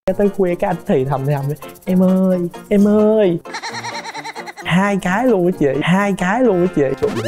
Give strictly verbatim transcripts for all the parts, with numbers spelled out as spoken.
Cái tới khuya cái anh thì thầm thì thầm em ơi em ơi hai cái luôn á chị, hai cái luôn á chị.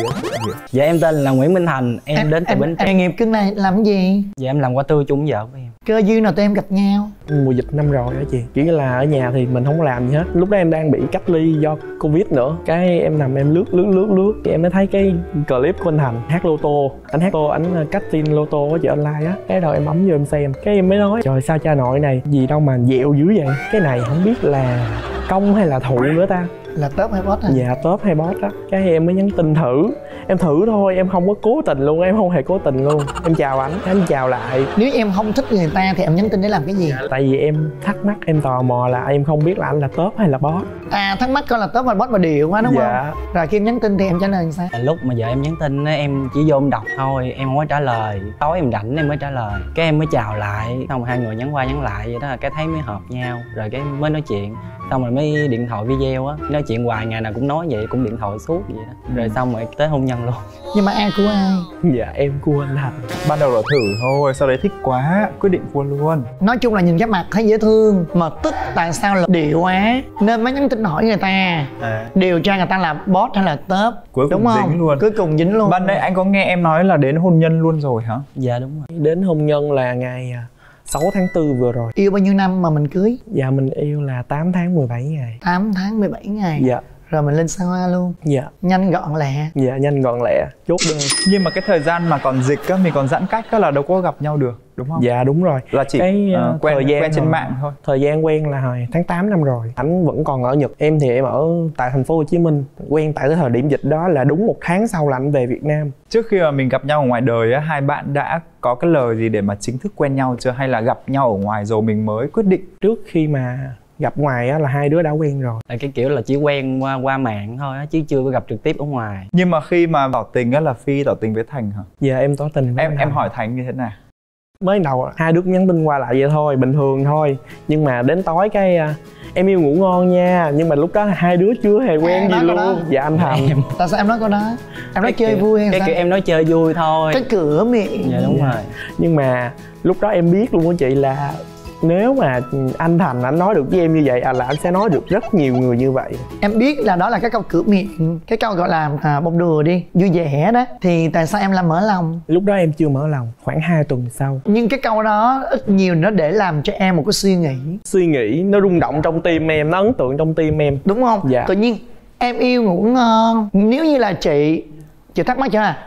Dạ em tên là Nguyễn Minh Thành, em, em đến từ Bến Tre. Nghề nghiệp cưng này làm cái gì? Dạ em làm quả tươi chung với vợ của em. Cơ duyên nào tụi em gặp nhau? Mùa dịch năm rồi đó chị, kiểu như là ở nhà thì mình không có làm gì hết. Lúc đó em đang bị cách ly do Covid nữa. Cái em nằm em lướt lướt lướt lướt thì em mới thấy cái clip của anh Thành hát lô tô. Anh hát lô, anh cắt tin lô tô ở chợ online á. Cái đầu em bấm vô em xem, cái em mới nói trời sao cha nội này gì đâu mà dẹo dữ vậy. Cái này không biết là công hay là thụ nữa ta. Là top hay bot hả? Dạ top hay bot đó. Cái em mới nhắn tin thử. Em thử thôi, em không có cố tình luôn, em không hề cố tình luôn. Em chào ảnh, anh chào lại. Nếu em không thích người ta thì em nhắn tin để làm cái gì? Tại vì em thắc mắc, em tò mò là em không biết là anh là top hay là bot. À thắc mắc coi là top hay bot mà điệu quá đúng dạ. không? Rồi khi em nhắn tin thì em trả lời làm sao? Lúc mà vợ em nhắn tin á, em chỉ vô em đọc thôi, em không có trả lời. Tối em rảnh em mới trả lời. Cái em mới chào lại, xong hai người nhắn qua nhắn lại vậy đó, cái thấy mới hợp nhau. Rồi cái mới nói chuyện. Xong rồi mới điện thoại video á, nói chuyện hoài ngày nào cũng nói vậy, cũng điện thoại suốt vậy đó. Rồi xong rồi tới hôn nhân luôn. Nhưng mà ai của ai? Dạ em của anh Thành. Ban đầu là thử thôi, sau đấy thích quá, quyết định cua luôn. Nói chung là nhìn cái mặt thấy dễ thương, mà tức tại sao là điệu quá nên mới nhắn tin hỏi người ta à. Điều tra người ta là bot hay là top. Cuối cùng đúng không? dính luôn. Cuối cùng dính luôn. Ban nãy anh có nghe em nói là đến hôn nhân luôn rồi hả? Dạ đúng rồi. Đến hôn nhân là ngày sáu tháng tư vừa rồi. Yêu bao nhiêu năm mà mình cưới? Dạ mình yêu là tám tháng mười bảy ngày. Tám tháng mười bảy ngày. Dạ. Rồi mình lên xa hoa luôn. Dạ. Nhanh gọn lẹ. Dạ nhanh gọn lẹ, chốt đơn. Nhưng mà cái thời gian mà còn dịch á, mình còn giãn cách á là đâu có gặp nhau được, đúng không? Dạ đúng rồi. Là chỉ cái uh, quen, thời gian quen trên rồi. mạng thôi. Thời gian quen là hồi tháng tám năm rồi. Anh vẫn còn ở Nhật, em thì em ở tại thành phố Hồ Chí Minh. Quen tại cái thời điểm dịch đó là đúng một tháng sau là anh về Việt Nam. Trước khi mà mình gặp nhau ở ngoài đời á, hai bạn đã có cái lời gì để mà chính thức quen nhau chưa, hay là gặp nhau ở ngoài rồi mình mới quyết định? Trước khi mà gặp ngoài á là hai đứa đã quen rồi. Là cái kiểu là chỉ quen qua qua mạng thôi á, chứ chưa có gặp trực tiếp ở ngoài. Nhưng mà khi mà tỏ tình á là Phi tỏ tình với Thành hả? Dạ em tỏ tình với Em Thành. em hỏi Thành như thế nào? Mới đầu hai đứa nhắn tin qua lại vậy thôi, bình thường thôi. Nhưng mà đến tối cái uh, em yêu ngủ ngon nha. Nhưng mà lúc đó hai đứa chưa hề quen à, gì luôn đó. Dạ anh Thành. Em. Tại sao em nói câu đó? Em nói cái chơi kiểu, vui hay cái sao? kiểu em nói chơi vui thôi. Cái cửa miệng. Dạ đúng dạ. rồi. Nhưng mà lúc đó em biết luôn á chị là nếu mà anh Thành anh nói được với em như vậy à, là anh sẽ nói được rất nhiều người như vậy. Em biết là đó là cái câu cửa miệng, cái câu gọi là à, bông đùa đi, vui vẻ đó. Thì tại sao em làm mở lòng? Lúc đó em chưa mở lòng, khoảng hai tuần sau. Nhưng cái câu đó ít nhiều nó để làm cho em một cái suy nghĩ. Suy nghĩ nó rung động trong tim em, nó ấn tượng trong tim em. Đúng không? Dạ. Tự nhiên em yêu ngủ ngon. Nếu như là chị, chị thắc mắc chưa à?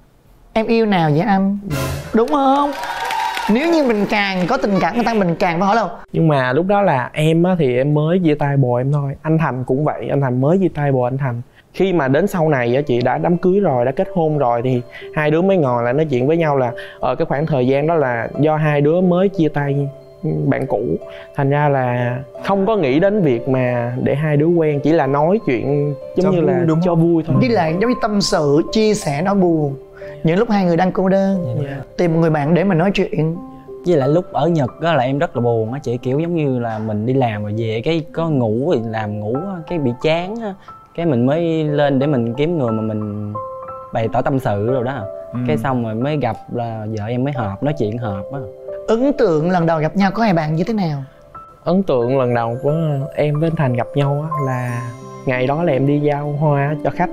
Em yêu nào vậy anh? Đúng không? Nếu như mình càng có tình cảm người ta mình càng phải hỏi đâu. Nhưng mà lúc đó là em á thì em mới chia tay bồ em thôi. Anh Thành cũng vậy, anh Thành mới chia tay bồ anh Thành. Khi mà đến sau này á chị đã đám cưới rồi, đã kết hôn rồi thì hai đứa mới ngồi lại nói chuyện với nhau là ở cái khoảng thời gian đó là do hai đứa mới chia tay bạn cũ, thành ra là không có nghĩ đến việc mà để hai đứa quen, chỉ là nói chuyện giống cho như vui, là đúng cho không? vui thôi. Với lại giống như tâm sự, chia sẻ nỗi buồn những lúc hai người đang cô đơn. Yeah. Tìm một người bạn để mà nói chuyện. Với lại lúc ở Nhật á là em rất là buồn á chị, kiểu giống như là mình đi làm rồi về cái có ngủ thì làm ngủ á, cái bị chán á, cái mình mới lên để mình kiếm người mà mình bày tỏ tâm sự rồi đó. Ừ. Cái xong rồi mới gặp là vợ em mới hợp, nói chuyện hợp á. Ấn tượng lần đầu gặp nhau có hai bạn như thế nào? Ấn tượng lần đầu của em với anh Thành gặp nhau á là ngày đó là em đi giao hoa cho khách,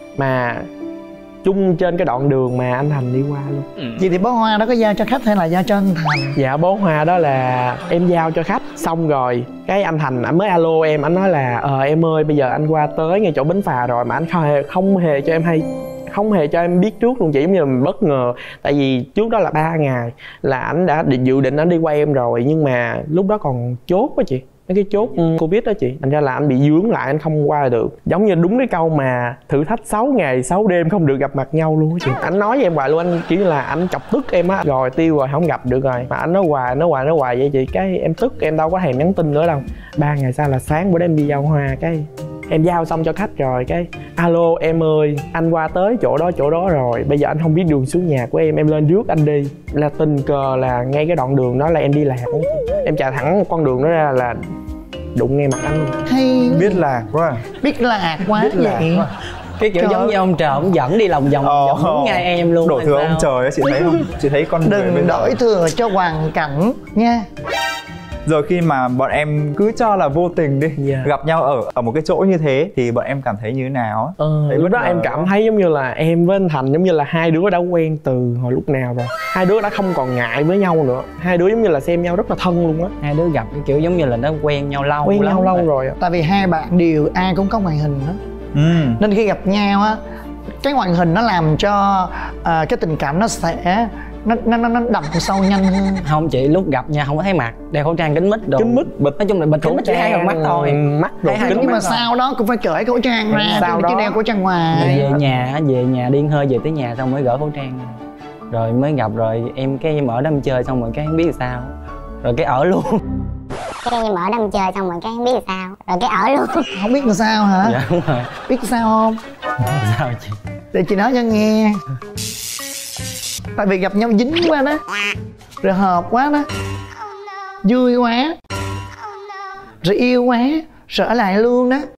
mà chung trên cái đoạn đường mà anh Thành đi qua luôn. Ừ. Vậy thì bó hoa đó có giao cho khách hay là giao cho anh Thành? Dạ bó hoa đó là em giao cho khách, xong rồi cái anh Thành anh mới alo em, anh nói là ờ em ơi bây giờ anh qua tới ngay chỗ bến phà rồi, mà anh không hề, không hề cho em hay, không hề cho em biết trước luôn chị, giống như là mình bất ngờ. Tại vì trước đó là ba ngày là anh đã dự định anh đi qua em rồi, nhưng mà lúc đó còn chốt á chị, mấy cái chốt Covid đó chị, thành ra là anh bị dướng lại, anh không qua được. Giống như đúng cái câu mà thử thách sáu ngày sáu đêm không được gặp mặt nhau luôn á chị. Anh nói với em hoài luôn, anh kiểu như là anh chọc tức em á, rồi tiêu rồi không gặp được rồi, mà anh nói hoài nói hoài nói hoài vậy chị. Cái em tức, em đâu có thèm nhắn tin nữa đâu. Ba ngày sau là sáng bữa đó em đi giao hoa, cái em giao xong cho khách rồi, cái alo em ơi anh qua tới chỗ đó chỗ đó rồi, bây giờ anh không biết đường xuống nhà của em em lên rước anh đi. Là tình cờ là ngay cái đoạn đường đó là em đi lạc đó. Em chạy thẳng con đường đó ra là đụng ngay mặt anh luôn. Hay biết lạc quá, biết lạc quá biết lạc vậy quá. Cái kiểu trời giống như ông trời ông dẫn đi lòng vòng vòng đúng ngay em luôn. Đổ thừa ông trời á, chị thấy không? Chị thấy con người đừng đổi thừa cho hoàn cảnh nha. Rồi khi mà bọn em cứ cho là vô tình đi, yeah. gặp nhau ở ở một cái chỗ như thế thì bọn em cảm thấy như thế nào? Ờ, Thấy lúc đó ngờ em cảm thấy giống như là em với anh Thành giống như là hai đứa đã quen từ hồi lúc nào rồi. Hai đứa đã không còn ngại với nhau nữa. Hai đứa giống như là xem nhau rất là thân luôn á. Hai đứa gặp cái kiểu giống như là nó quen nhau lâu Quen lắm nhau lâu rồi á. Tại vì hai bạn đều ai cũng có ngoại hình đó. Ừ. Nên khi gặp nhau á, cái ngoại hình nó làm cho uh, cái tình cảm nó sẽ nó nó nó đậm sâu nhanh hơn. Không chị, lúc gặp nha không có thấy mặt, đeo khẩu trang kính mít đồ. Kính mít, bịt. Nói chung là bịt kính mít chỉ hai con mắt thôi. Mắt rồi Hai- hai kính Nhưng mà mắt thôi. sau đó cũng phải cởi khẩu trang ra, Sau chứ đó- đeo khẩu trang Rồi ngoài. về nhà về nhà điên hơi về tới nhà xong mới gỡ khẩu trang ra. Rồi mới gặp rồi em cái em ở đó em chơi xong rồi cái em biết sao. Rồi cái ở luôn. Cái em ở đâm chơi xong rồi cái không biết sao rồi cái ở luôn. Không biết làm sao hả? Dạ đúng rồi. Biết sao không? Sao chị? Để chị nói cho nghe. Tại vì gặp nhau dính quá đó, rồi hợp quá đó, vui quá, rồi yêu quá, rồi ở lại luôn đó.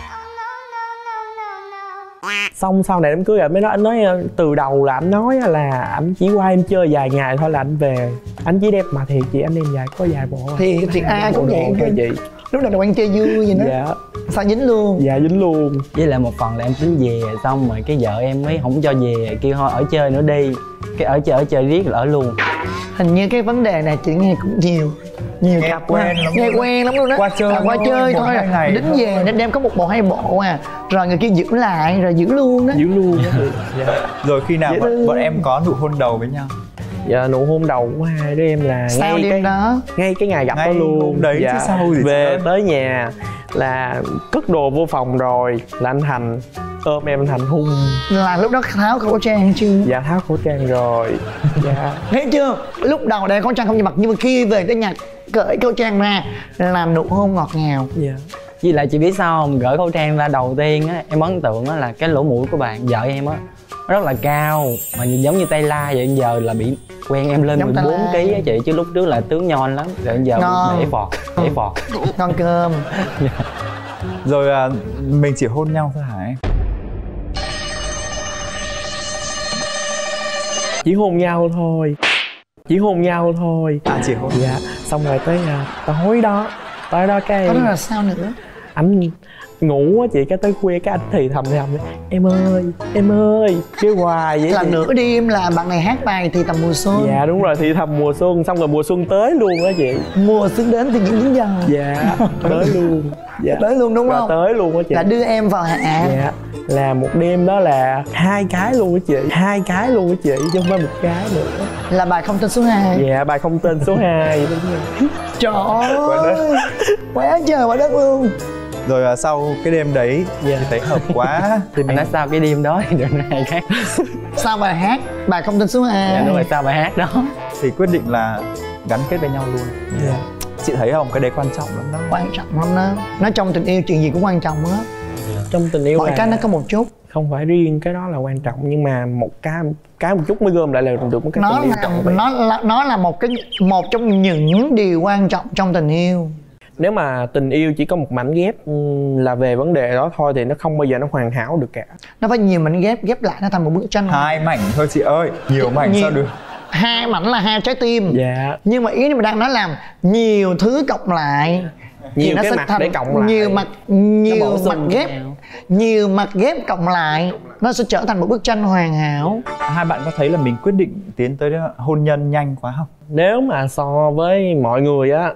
Xong sau này đám cưới rồi mới nói, anh nói từ đầu là anh nói là anh chỉ qua em chơi vài ngày thôi là anh về. Anh chỉ đẹp mà thiệt chị, anh em dài có vài bộ. Thì thì ai cũng vậy thôi chị. Lúc nào quen chơi vui vậy đó. Dạ. Sao dính luôn? Dạ dính luôn. Với lại một phần là em tính về xong rồi cái vợ em mới không cho về, kêu thôi ở chơi nữa đi. Cái ở chơi ở chơi riết là ở luôn. Hình như cái vấn đề này chị nghe cũng nhiều. Nhiều Nghe cặp quen quá. lắm Nghe luôn đó. quen lắm luôn đó. Qua chơi à, qua thôi, chơi một thôi hai ngày đính thôi. về nên đem có một bộ hai bộ à. Rồi người kia giữ lại rồi giữ luôn đó. Giữ luôn đó chị. Dạ. Rồi khi nào Dễ bọn, thương. bọn em có nụ hôn đầu với nhau? Dạ nụ hôn đầu của hai đứa em là Sau ngay đêm cái đó ngay cái ngày gặp Ngay đó luôn. hôm đấy chứ sao gì về chứ. tới nhà là cất đồ vô phòng rồi là anh Thành ôm em, anh Thành hung. là lúc đó tháo khẩu trang chưa? Dạ tháo khẩu trang rồi. Dạ. Thấy chưa? Lúc đầu đeo khẩu trang không nhìn mặt, nhưng mà khi về tới nhà cởi khẩu trang ra là nụ hôn ngọt ngào. Dạ. Với lại chị biết sao không, gửi khẩu trang ra đầu tiên á em ấn tượng á là cái lỗ mũi của bạn vợ em á rất là cao mà nhìn giống như tay la vậy. Giờ là bị quen em lên Giống mười tay bốn la. ký á chị, chứ lúc trước là tướng nhon lắm, rồi giờ Ngon. để phọt để phọt. Con cơm. Rồi à, mình chỉ hôn nhau thôi hả em? Chỉ hôn nhau thôi. Chỉ hôn nhau thôi. À chỉ hôn. Dạ. Xong rồi tới à, tối đó tối đó cái Có đó là sao nữa? anh ngủ á chị, cái tới khuya cái anh thì thầm thì thầm em ơi em ơi kêu hoài vậy Là chị. nửa đêm là bạn này hát bài thì tầm mùa xuân. Dạ đúng rồi, thì thầm mùa xuân, xong rồi mùa xuân tới luôn á chị. Mùa xuân đến thì những lý do. Dạ tới luôn. Dạ Tới luôn đúng Và không? tới luôn á chị. Là đưa em vào hạ. Dạ là một đêm đó là hai cái luôn á chị, hai cái luôn á chị chứ không phải một cái nữa. Là bài không tên số hai. Dạ bài không tên số hai. Đúng rồi. Trời ơi, quá trời quá đất luôn. Rồi à, sau cái đêm đấy Dạ. thì thấy hợp quá. Thì Anh nói sao cái đêm đó thì được hai khác. Sao bài hát bài không tên số hai? Dạ đúng rồi, sao bài hát đó. Thì quyết định là gắn kết với nhau luôn. Dạ. Chị thấy không, cái đấy quan trọng lắm đó. Quan trọng lắm đó. Nói trong tình yêu chuyện gì cũng quan trọng á. Trong tình yêu Mọi là cái nó có một chút. không phải riêng cái đó là quan trọng, nhưng mà một cái cái một chút mới gom lại là được một cái Nó tình yêu là trọn vẹn. nó là nó là một cái một trong những điều quan trọng trong tình yêu. Nếu mà tình yêu chỉ có một mảnh ghép ừm, là về vấn đề đó thôi thì nó không bao giờ nó hoàn hảo được cả. Nó phải nhiều mảnh ghép ghép lại nó thành một bức tranh. Hai mảnh thôi chị ơi, nhiều mảnh Nhiều- sao được. Hai mảnh là hai trái tim. Dạ. Nhưng mà ý mình đang nói là nhiều thứ cộng lại thì Nhiều nó cái sẽ mặt thành để cộng lại. nhiều mặt Nó nhiều bổ mặt sung ghép nhau. nhiều mặt ghép cộng lại nó sẽ trở thành một bức tranh hoàn hảo. Hai bạn có thấy là mình quyết định tiến tới hôn nhân nhanh quá không? Nếu mà so với mọi người á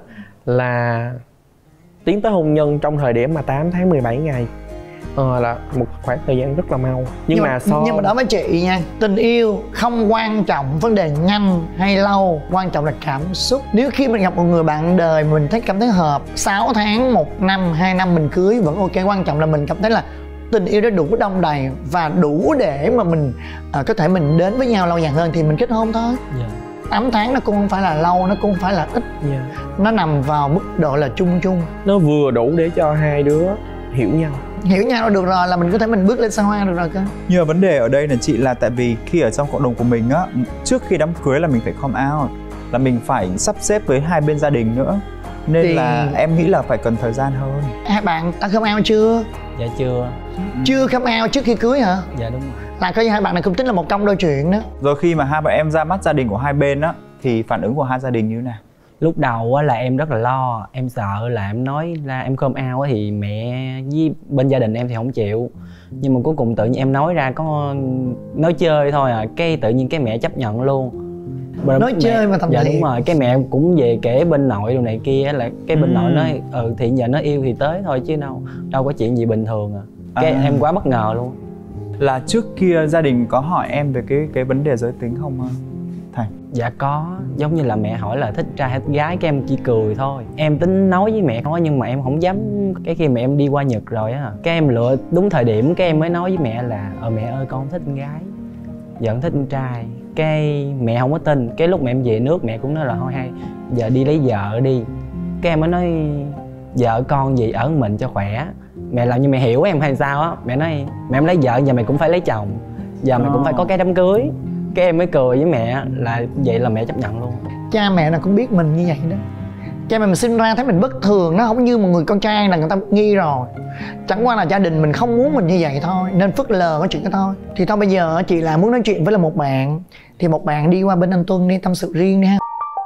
là tiến tới hôn nhân trong thời điểm mà tám tháng mười bảy ngày ờ, là một khoảng thời gian rất là mau. Nhưng, mà, so nhưng mà đó với chị nha, tình yêu không quan trọng vấn đề nhanh hay lâu, quan trọng là cảm xúc. Nếu khi mình gặp một người bạn đời mình thấy cảm thấy hợp, sáu tháng, một năm, hai năm mình cưới vẫn ok. Quan trọng là mình cảm thấy là tình yêu đã đủ đong đầy và đủ để mà mình à, có thể mình đến với nhau lâu dài hơn thì mình kết hôn thôi. Dạ. Tám tháng nó cũng không phải là lâu, nó cũng không phải là ít. dạ, Nó nằm vào mức độ là chung chung. nó vừa đủ để cho hai đứa hiểu nhau. Hiểu nhau là được rồi, là mình có thể mình bước lên xa hoa được rồi cơ. Nhưng mà vấn đề ở đây là chị là tại vì khi ở trong cộng đồng của mình á, trước khi đám cưới là mình phải come out, là mình phải sắp xếp với hai bên gia đình nữa. Nên Thì- là em nghĩ là phải cần thời gian hơn. Hai bạn đã come out chưa? Dạ chưa. Chưa come out trước khi cưới hả? Dạ đúng rồi. Là coi như hai bạn này cũng tính là một công đôi chuyện đó. Rồi khi mà hai bạn em ra mắt gia đình của hai bên á, thì phản ứng của hai gia đình như thế nào? Lúc đầu á là em rất là lo, em sợ là em nói ra em come out á thì mẹ với bên gia đình em thì không chịu. Nhưng mà cuối cùng tự nhiên em nói ra có nói chơi thôi à, cái tự nhiên cái mẹ chấp nhận luôn. Nói mẹ, chơi mà thầm dạ thiệt. đúng rồi, cái mẹ cũng về kể bên nội đồ này kia là cái bên Ừ. nội nói ừ thì giờ nó yêu thì tới thôi chứ đâu đâu có chuyện gì bình thường à. Cái À. em quá bất ngờ luôn. Là trước kia gia đình có hỏi em về cái cái vấn đề giới tính không Thành? Dạ có, giống như là mẹ hỏi là thích trai hay thích gái, cái em chỉ cười thôi. Em tính nói với mẹ thôi nhưng mà em không dám. Cái khi mà em đi qua Nhật rồi á, cái em lựa đúng thời điểm, cái em mới nói với mẹ là ờ mẹ ơi con thích con gái, vẫn thích con trai. Cái mẹ không có tin, cái lúc mà em về nước mẹ cũng nói là thôi hay giờ đi lấy vợ đi. Cái em mới nói vợ con gì ở mình cho khỏe. Mẹ làm như mẹ hiểu em hay sao á. Mẹ nói mẹ em lấy vợ giờ mày cũng phải lấy chồng, giờ mày cũng phải có cái đám cưới. Cái em mới cười với mẹ là vậy là mẹ chấp nhận luôn. Cha mẹ nào cũng biết mình như vậy đó. Cha mẹ mình sinh ra thấy mình bất thường, nó không như một người con trai là người ta nghi rồi. Chẳng qua là gia đình mình không muốn mình như vậy thôi, nên phớt lờ cái chuyện đó thôi. Thì thôi bây giờ chị là muốn nói chuyện với là một bạn, thì một bạn đi qua bên anh Tuân đi tâm sự riêng đi ha.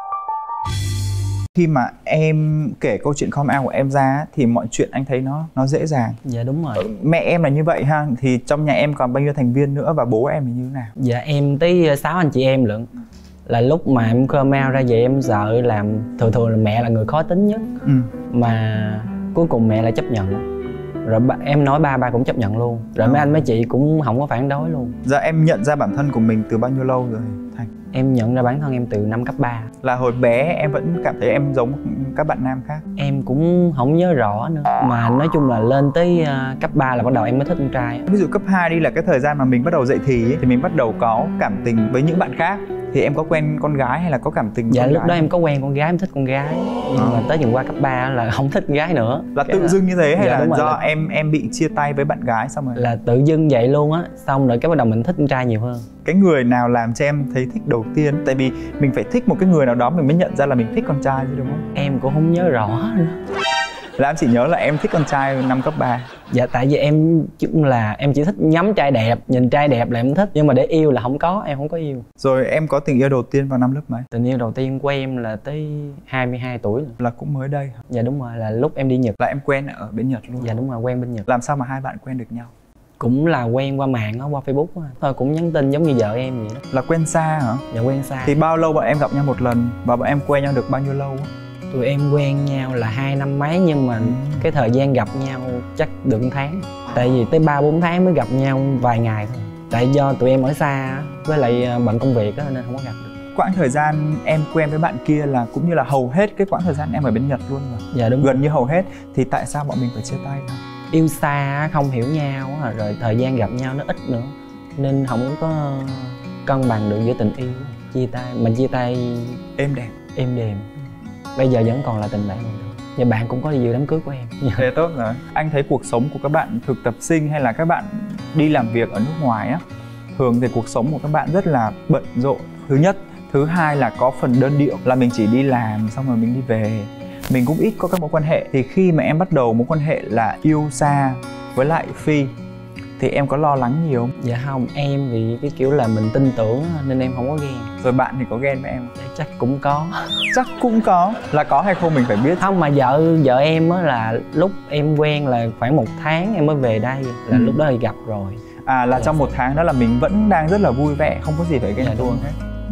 Khi mà em kể câu chuyện come out của em ra thì mọi chuyện anh thấy nó nó dễ dàng. Dạ đúng rồi. Mẹ em là như vậy ha, thì trong nhà em còn bao nhiêu thành viên nữa và bố em là như thế nào? Dạ em tới sáu anh chị em lận. Là lúc mà em come out ra vậy em sợ làm, thường thường là mẹ là người khó tính nhất. Ừ. Mà cuối cùng mẹ lại chấp nhận. Rồi ba, em nói ba ba cũng chấp nhận luôn. Rồi Ừ. mấy anh mấy chị cũng không có phản đối luôn. Giờ em nhận ra bản thân của mình từ bao nhiêu lâu rồi Thành? Em nhận ra bản thân em từ năm cấp ba. Là hồi bé em vẫn cảm thấy em giống các bạn nam khác? Em cũng không nhớ rõ nữa. Mà nói chung là lên tới uh, cấp ba là bắt đầu em mới thích con trai. Ví dụ cấp hai đi là cái thời gian mà mình bắt đầu dậy thì ấy, thì mình bắt đầu có cảm tình với những bạn khác. Thì em có quen con gái hay là có cảm tình với Dạ con lúc gái? đó em có quen con gái, em thích con gái. Nhưng À. mà tới dần qua cấp ba là không thích con gái nữa. Là Cái tự dưng như thế hay Dạ, là đúng rồi, do là- em em bị chia tay với bạn gái xong rồi? Là tự dưng vậy luôn á. Xong rồi cái bắt đầu mình thích con trai nhiều hơn. Cái người nào làm cho em thấy thích đầu tiên? Tại vì mình phải thích một cái người nào đó mình mới nhận ra là mình thích con trai chứ đúng không? Em cũng không nhớ rõ nữa. Là em chỉ nhớ là em thích con trai năm cấp ba. Dạ tại vì em chung là em chỉ thích ngắm trai đẹp, nhìn trai đẹp là em thích. Nhưng mà để yêu là không có, em không có yêu. Rồi em có tình yêu đầu tiên vào năm lớp mấy? Tình yêu đầu tiên của em là tới hai mươi hai tuổi rồi. Là cũng mới đây hả? Dạ đúng rồi, là lúc em đi Nhật. Là em quen ở bên Nhật luôn? Dạ đúng rồi, quen bên Nhật. Làm sao mà hai bạn quen được nhau? Cũng là quen qua mạng á, qua Facebook á. Thôi cũng nhắn tin giống như vợ em vậy đó. Là quen xa hả? Dạ quen xa. Thì bao lâu bọn em gặp nhau một lần và bọn em quen nhau được bao nhiêu lâu á? Tụi em quen nhau là hai năm mấy nhưng mà cái thời gian gặp nhau chắc được một tháng. Tại vì tới ba bốn tháng mới gặp nhau vài ngày thôi. Tại do tụi em ở xa á, với lại bận công việc á nên không có gặp được. Quãng thời gian em quen với bạn kia là cũng như là hầu hết cái quãng thời gian em ở bên Nhật luôn mà. Dạ đúng. Gần như hầu hết. Thì tại sao bọn mình phải chia tay hả? Yêu xa á, không hiểu nhau á, rồi thời gian gặp nhau nó ít nữa nên không có cân bằng được giữa tình yêu. Chia tay, mình chia tay Êm đẹp. êm đềm. Bây giờ vẫn còn là tình bạn. Và bạn cũng có đi dự đám cưới của em. Thế tốt rồi. Anh thấy cuộc sống của các bạn thực tập sinh hay là các bạn đi làm việc ở nước ngoài á, thường thì cuộc sống của các bạn rất là bận rộn. Thứ nhất. Thứ hai là có phần đơn điệu, là mình chỉ đi làm xong rồi mình đi về. Mình cũng ít có các mối quan hệ. Thì khi mà em bắt đầu mối quan hệ là yêu xa với lại Phi thì em có lo lắng nhiều không? Dạ không, em vì cái kiểu là mình tin tưởng nên em không có ghen. Rồi bạn thì có ghen với em không? Dạ, chắc cũng có. Chắc cũng có. Là có hay không mình phải biết. Không, mà vợ vợ em á là lúc em quen là khoảng một tháng em mới về đây. Là Ừ. lúc đó thì gặp rồi. À là Dạ. trong một tháng đó là mình vẫn đang rất là vui vẻ, không có gì phải ghen Dạ, đúng tuông rồi. hết. Ừ.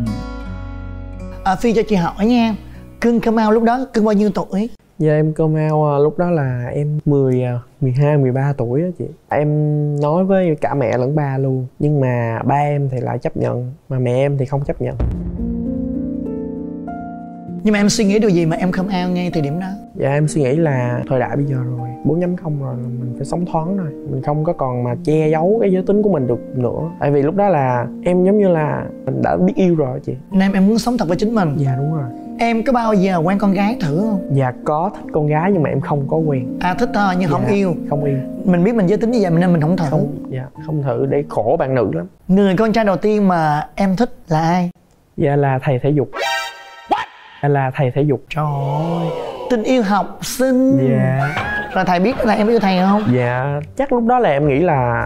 À, Phi cho chị hỏi nha, cưng come out lúc đó cưng bao nhiêu tuổi? Dạ em come out à, lúc đó là em mười, à, mười hai, mười ba tuổi á chị. Em nói với cả mẹ lẫn ba luôn. Nhưng mà ba em thì lại chấp nhận, mà mẹ em thì không chấp nhận. Nhưng mà em suy nghĩ điều gì mà em come out ngay thời điểm đó? Dạ em suy nghĩ là thời đại bây giờ rồi, bốn chấm không rồi, mình phải sống thoáng rồi. Mình không có còn mà che giấu cái giới tính của mình được nữa. Tại vì lúc đó là em giống như là mình đã biết yêu rồi chị. Nên em muốn sống thật với chính mình. Dạ đúng rồi. Em có bao giờ quen con gái thử không? Dạ có thích con gái nhưng mà em không có quen. À thích thôi nhưng Dạ, không yêu. Không yêu. Mình biết mình giới tính như vậy nên mình không thử. Không, dạ không thử để khổ bạn nữ lắm. Người con trai đầu tiên mà em thích là ai? Dạ là thầy thể dục. Dạ là thầy thể dục. Trời ơi, tình yêu học sinh. Dạ. Rồi thầy biết là em yêu thầy không? Dạ chắc lúc đó là em nghĩ là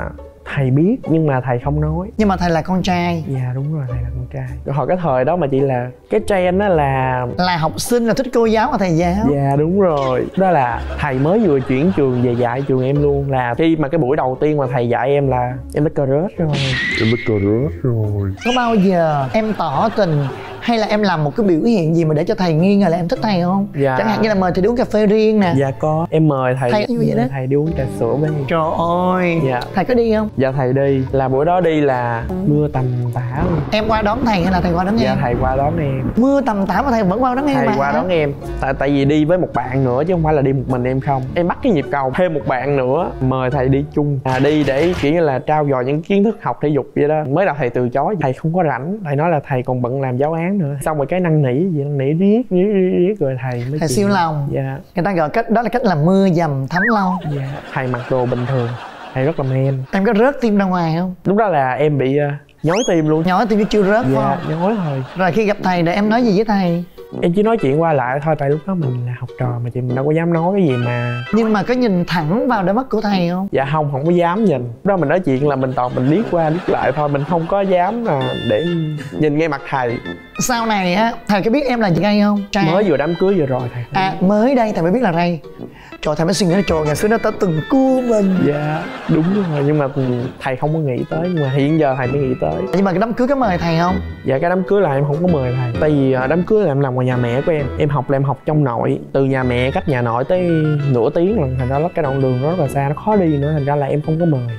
Thầy biết nhưng mà thầy không nói. Nhưng mà thầy là con trai. Dạ đúng rồi, thầy là con trai. Hồi cái thời đó mà chị là cái trend đó là Là học sinh là thích cô giáo và thầy giáo. Dạ đúng rồi. Đó là thầy mới vừa chuyển trường về dạy trường em luôn. Là khi mà cái buổi đầu tiên mà thầy dạy em là em đã crush rồi. Em đã crush rồi. Có bao giờ em tỏ tình hay là em làm một cái biểu hiện gì mà để cho thầy nghi ngờ là em thích thầy không? Dạ. Chẳng hạn như là mời thầy đi uống cà phê riêng nè. Dạ có. Em mời thầy, Thầy như vậy đó. thầy đi uống trà sữa với em. Trời ơi. Dạ. Thầy có đi không? Dạ thầy đi. Là buổi đó đi là mưa tầm tã luôn. Em qua đón thầy hay là thầy qua đón Dạ em? thầy qua đón em. Mưa tầm tã mà thầy vẫn qua đón em Thầy mà. qua đón em. Tại tại vì đi với một bạn nữa chứ không phải là đi một mình em không. Em bắt cái nhịp cầu thêm một bạn nữa, mời thầy đi chung. À đi để kiểu như là trao dồi những kiến thức học thể dục vậy đó. Mới đầu thầy từ chối, thầy không có rảnh. Thầy nói là thầy còn bận làm giáo án nữa. Xong rồi cái năn nỉ gì năn nỉ riết riết riết, riết rồi thầy mới Thầy chịu. siêu lòng. Dạ. Người ta gọi cách đó là cách là mưa dầm thấm lâu. Dạ. Thầy mặc đồ bình thường. Thầy rất là men. Em có rớt tim ra ngoài không? Lúc đó là em bị uh, nhói tim luôn. Nhỏ tim nó chưa rớt phải Dạ không? nhói thôi. Rồi khi gặp thầy để em nói gì với thầy? Em chỉ nói chuyện qua lại thôi, tại lúc đó mình là học trò mà chị, mình đâu có dám nói cái gì mà. Nhưng mà có nhìn thẳng vào đôi mắt của thầy không? Dạ không, không có dám nhìn. Lúc đó mình nói chuyện là mình toàn mình liếc qua liếc lại thôi, mình không có dám là để nhìn ngay mặt thầy. Sau này á, thầy có biết em là gay không? Trai. Mới vừa đám cưới vừa rồi thầy. À mới đây thầy mới biết là gay. Trời, thầy mới suy nghĩ là trời, ngày xưa nó ta từng cua mình. Dạ đúng rồi, nhưng mà thầy không có nghĩ tới, nhưng mà hiện giờ thầy mới nghĩ tới. Nhưng mà cái đám cưới có mời thầy không? Dạ cái đám cưới là em không có mời thầy. Tại vì đám cưới là em làm ngoài nhà mẹ của em. Em học là em học trong nội. Từ nhà mẹ cách nhà nội tới nửa tiếng lần. Thành ra cái đoạn đường rất là xa, nó khó đi nữa. Thành ra là em không có mời.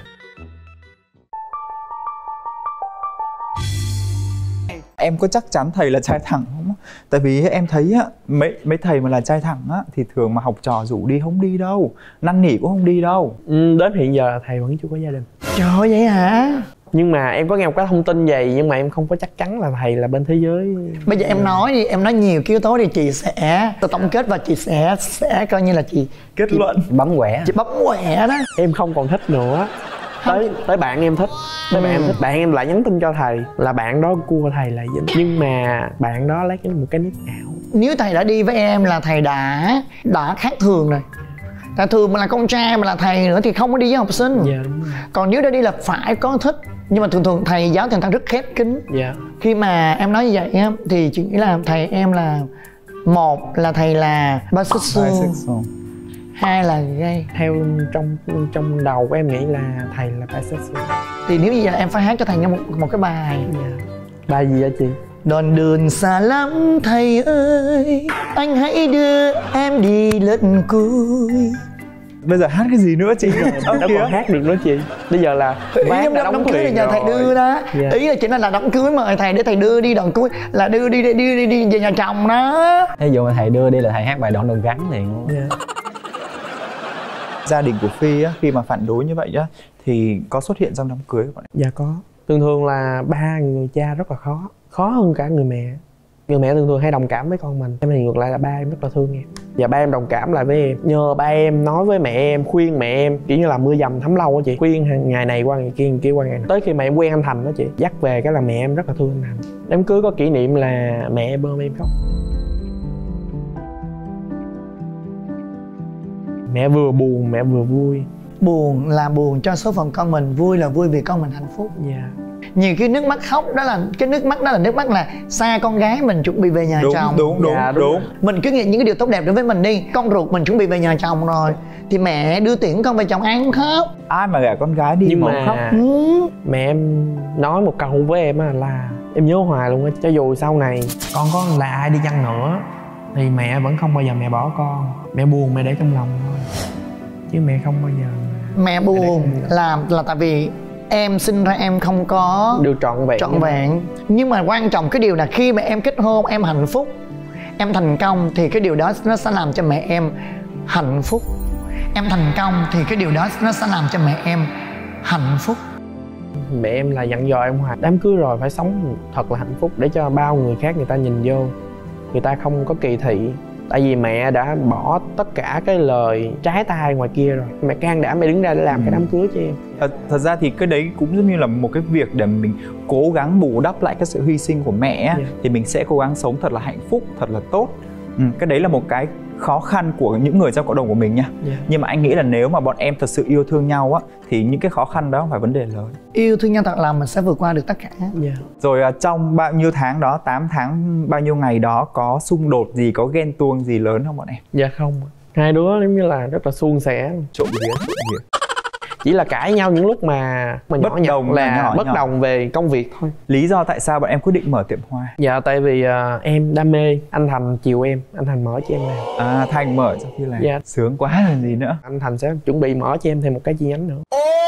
Em có chắc chắn thầy là trai thẳng không? Tại vì em thấy á, mấy mấy thầy mà là trai thẳng á thì thường mà học trò rủ đi không đi đâu, năn nỉ cũng không đi đâu. Ừ, đến hiện giờ thầy vẫn chưa có gia đình. Trời ơi, vậy hả? Nhưng mà em có nghe một cái thông tin vậy, nhưng mà em không có chắc chắn là thầy là bên thế giới. Bây giờ em nói đi, em nói nhiều cái yếu tố thì chị sẽ tổng kết và chị sẽ sẽ coi như là chị Kết luận. Bấm quẻ. chị bấm quẻ đó. Em không còn thích nữa. Tới tới bạn em thích. Tới bạn em thích, bạn em lại nhắn tin cho thầy là bạn đó cua thầy là dính. Nhưng mà bạn đó lấy cái một cái nick ảo. Nếu thầy đã đi với em là thầy đã đã khác thường rồi. Tại thường mà là con trai mà là thầy nữa thì không có đi với học sinh. Dạ đúng rồi. Còn nếu đã đi là phải có thích. Nhưng mà thường thường thầy giáo thì người ta rất khép kín. Dạ. Khi mà em nói như vậy á thì chị nghĩ là thầy em là một là thầy là bisexual, Bisexual. hai là gay. Theo trong trong đầu của em nghĩ là thầy là bisexual. Thì nếu như vậy là em phải hát cho thầy nghe một, một cái bài. Dạ. Bài gì hả chị? Đoạn đường xa lắm thầy ơi, anh hãy đưa em đi lần cuối. Bây giờ hát cái gì nữa chị? Đâu còn hát được nữa chị. Bây giờ là Ý ván em đã đám đóng cưới thuyền là giờ thầy rồi. đưa đó. Dạ. Ý là chỉ là, là đám cưới mời thầy để thầy đưa đi đoạn cuối là đưa đi đi đi đi, đi về nhà chồng đó. Ví dụ mà thầy đưa đi là thầy hát bài đoạn đường gắn liền luôn. Dạ. Gia đình của Phi á, khi mà phản đối như vậy á thì có xuất hiện trong đám cưới của bọn em? Dạ có. Thường thường là ba người cha rất là khó. Khó hơn cả người mẹ. Người mẹ thường thường hay đồng cảm với con mình. Em thì ngược lại là ba em rất là thương em. Và ba em đồng cảm lại với em. Nhờ ba em nói với mẹ em, khuyên mẹ em. Kiểu như là mưa dầm thấm lâu á chị. Khuyên ngày này qua ngày kia, ngày kia qua ngày này. Tới khi mà em quen anh Thành đó chị, dắt về cái là mẹ em rất là thương anh Thành. Đám cưới có kỷ niệm là mẹ em bơm em khóc. Mẹ vừa buồn, mẹ vừa vui. Buồn là buồn cho số phận con mình, vui là vui vì con mình hạnh phúc. Dạ. Nhiều khi nước mắt khóc đó là cái nước mắt đó là nước mắt là xa con gái mình chuẩn bị về nhà Đúng, chồng. đúng, đúng, Dạ, đúng. đúng. Mình cứ nghĩ những cái điều tốt đẹp đối với mình đi. Con ruột mình chuẩn bị về nhà chồng rồi thì mẹ đưa tiễn con về chồng ai cũng khóc. Ai mà gả con gái đi Nhưng mà mà khóc. Ừ. mẹ em nói một câu với em á là em nhớ hoài luôn á, cho dù sau này con có là ai đi chăng nữa thì mẹ vẫn không bao giờ mẹ bỏ con. Mẹ buồn mẹ để trong lòng thôi, chứ mẹ không bao giờ mà... Mẹ buồn là là tại vì em sinh ra em không có được trọn vẹn. trọn vẹn. Nhưng mà quan trọng cái điều là khi mà em kết hôn, em hạnh phúc, em thành công thì cái điều đó nó sẽ làm cho mẹ em hạnh phúc. Em thành công thì cái điều đó nó sẽ làm cho mẹ em hạnh phúc. Mẹ em là dặn dò em hoài, đám cưới rồi phải sống thật là hạnh phúc để cho bao người khác người ta nhìn vô, người ta không có kỳ thị. Tại vì mẹ đã bỏ tất cả cái lời trái tai ngoài kia rồi, mẹ can đảm mẹ đứng ra để làm ừ. cái đám cưới cho em. Thật, thật ra thì cái đấy cũng giống như là một cái việc để mình cố gắng bù đắp lại cái sự hy sinh của mẹ. Yeah. Thì mình sẽ cố gắng sống thật là hạnh phúc, thật là tốt Ừ, cái đấy là một cái khó khăn của những người trong cộng đồng của mình nha. Yeah. Nhưng mà anh nghĩ là nếu mà bọn em thật sự yêu thương nhau á thì những cái khó khăn đó không phải vấn đề lớn. Yêu thương nhau thật lòng mình sẽ vượt qua được tất cả. Yeah. Rồi à, trong bao nhiêu tháng đó, tám tháng bao nhiêu ngày đó có xung đột gì, có ghen tuông gì lớn không bọn em? Dạ không. Hai đứa giống như là rất là suôn sẻ. Trộm vía, trộm vía. Chỉ là cãi nhau những lúc mà mà nhỏ Bất nhặt đồng là nhỏ bất nhỏ. đồng về công việc thôi. Lý do tại sao bọn em quyết định mở tiệm hoa? Dạ tại vì uh, em đam mê, anh Thành chiều em, anh Thành mở cho em làm. À, Thành mở sau khi làm. Dạ. Sướng quá làm gì nữa. Anh Thành sẽ chuẩn bị mở cho em thêm một cái chi nhánh nữa.